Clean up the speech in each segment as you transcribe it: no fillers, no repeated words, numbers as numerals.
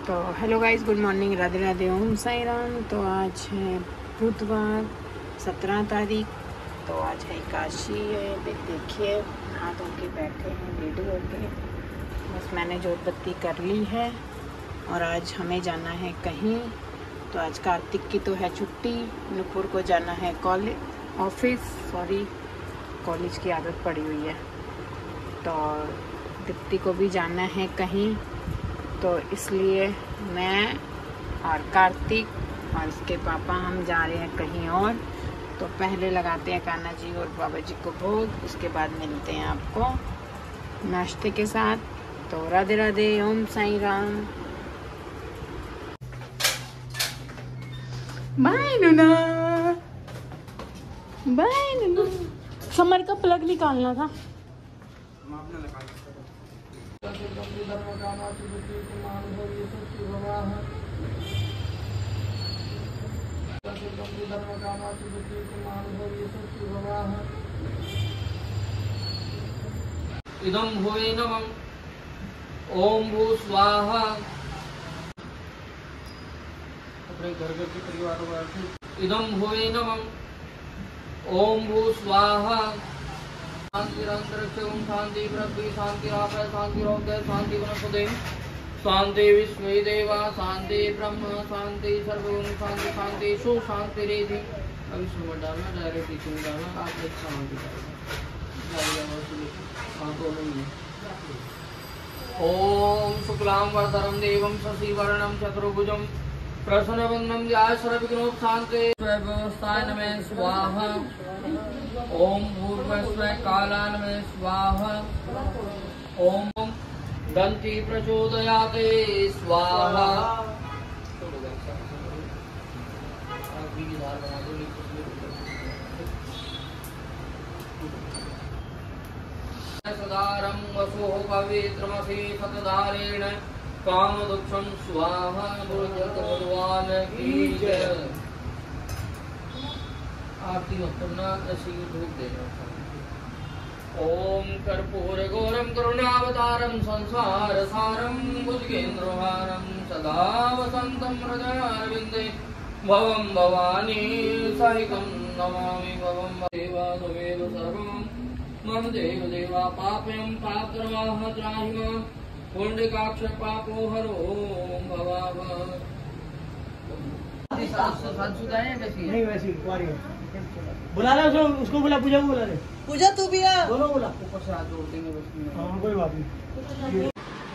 तो hello guys, good morning, Radhe Radhe, Om Sai Ram. तो आज है बुधवार 17 तारीख। तो आज है एकादशी है। देखिए हाथ धो के बैठे हैं रेडी होके। बस मैंने जोत बत्ती कर ली है और आज हमें जाना है कहीं। तो आज कार्तिक की तो है छुट्टी, नुपुर को जाना है कॉलेज की आदत पड़ी हुई है। तो दीप्ति को भी जाना है कहीं, तो इसलिए मैं और कार्तिक और इसके पापा हम जा रहे हैं कहीं और। तो पहले लगाते हैं कान्हा जी और बाबा जी को भोग, उसके बाद मिलते हैं आपको नाश्ते के साथ। तो राधे राधे, ओम साई राम। Bye Nuna, bye Nuna. समर का प्लग निकालना था। इदं भुवे नमः। ओम भू स्वाहा। अपने घर के परिवार वाले इदं भुवे नमः। ओम भू स्वाहा। शांति अंतरिक्षं शांति पृथ्वी शांति आपः शांति रोगः शांति वनस्पते शांति विश्वे देवा शांति ब्रह्म शांति सर्वगुण शांति शांति सु शांति रेधि। अभी सुबह डालना डायरेक्ट टीचिंग डालना, आप एक शांति ओम शुक्लां वरदरं देवं शशिवर्णं चतुर्भुजं प्रसन्नवदनं ध्यायेत् सर्वविघ्नोपशान्तये। व्यवस्थाय नमः स्वाहा। ओम भूर्भुवस्सुः कालाय नमः स्वाहा। ओम दन्ति प्रचोदयात् स्वाहा। सदारं वसुः पवित्रमसि सतधारेण कामदुक्षं स्वाहा। गुरुजत भगवान की जय। आरती मत करना, ऐसे ही धूप देना। ओम कर्पूर गौरम करुणावतारम संसार सारम भुजगेन्द्रहारम सदा वसंतम हृदयारविंदे भवं भवानी सहितं नमामि। भवं देवा त्वमेव सर्वं मम देव देवा पापयं पापद्रवाह त्राहि मां पुण्डकाक्ष पापो हरो भवाव। नहीं वैसी कुआरी है। बुला ला उसको बुला, पूजा को बुला ले। पूजा तू भी आ। दोनों बुला। ऊपर से हाथ जोड़ देंगे बस। हाँ कोई बात नहीं।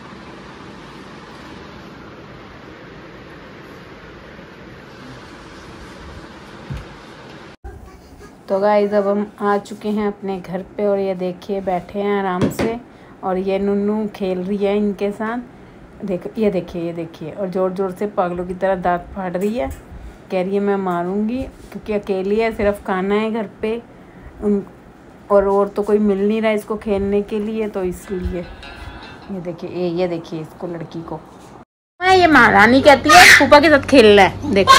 तो गाइस अब हम आ चुके हैं अपने घर पे और ये देखिए बैठे हैं आराम से। और ये नुन्नू खेल रही है इनके साथ। ये देखिए और ज़ोर ज़ोर से पागलों की तरह दांत फाड़ रही है। कह रही है मैं मारूंगी, क्योंकि अकेली है, सिर्फ कान्हा है घर पे और तो कोई मिल नहीं रहा है इसको खेलने के लिए, तो इसलिए ये देखिए इसको, लड़की को मैं ये महारानी कहती है, फूफा के साथ खेल रहा है। देखो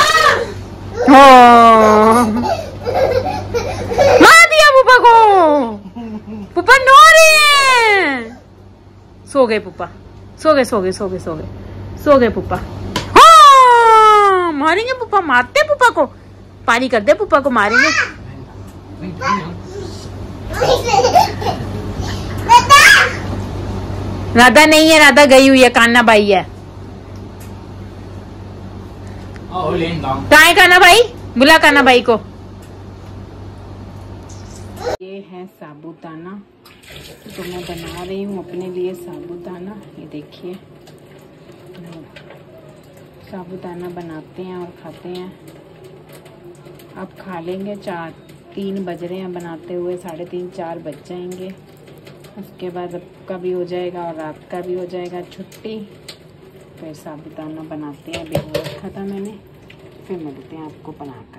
मार दिया फूफा को। फूफा नो रही है। सो गए फूफा, सो गए फूफा। हाँ मारेंगे फूफा, मारते फूफा को, पानी कर दे फूफा को, मारेंगे। राधा नहीं है, राधा गई हुई है, कान्हा बाई है। कहाँ है कान्हा बाई? बुला कान्हा बाई को। ये है साबूदाना, तो मैं बना रही हूँ अपने लिए साबूदाना। ये देखिए साबूदाना बनाते हैं और खाते हैं। अब खा लेंगे। 3 बज रहे हैं बनाते हुए, 3:30 4 बज जाएंगे। उसके बाद अब का भी हो जाएगा और रात का भी हो जाएगा छुट्टी। फिर साबूदाना बनाते हैं, भिगो रखा था मैंने, फिर मिलते हैं आपको बनाकर।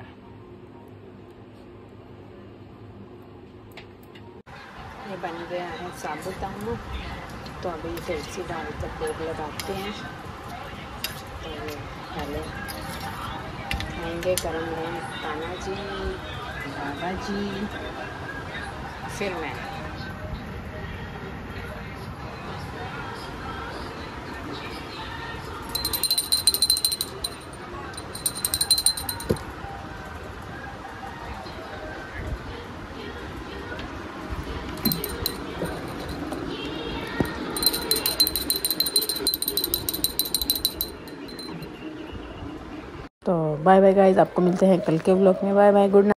ये बन गया है साबूदाना। तो अभी तुलसी दाल का भोग लगाते हैं। तो पहले खाएंगे गरम गरम कान्हा जी, बाबा जी, फिर मैं। तो बाय बाय गाइज, आपको मिलते हैं कल के व्लॉग में। Bye bye, good night.